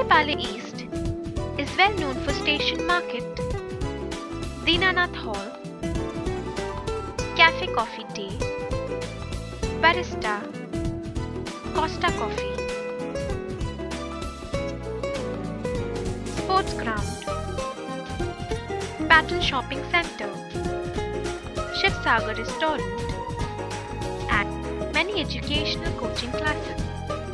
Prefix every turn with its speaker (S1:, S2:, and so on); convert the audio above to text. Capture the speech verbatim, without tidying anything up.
S1: Metropole East is well known for Station Market, Dinanath Hall, Cafe Coffee Day, Barista, Costa Coffee, Sports Ground, Patel Shopping Centre, Shiv Sagar Restaurant, and many educational coaching classes.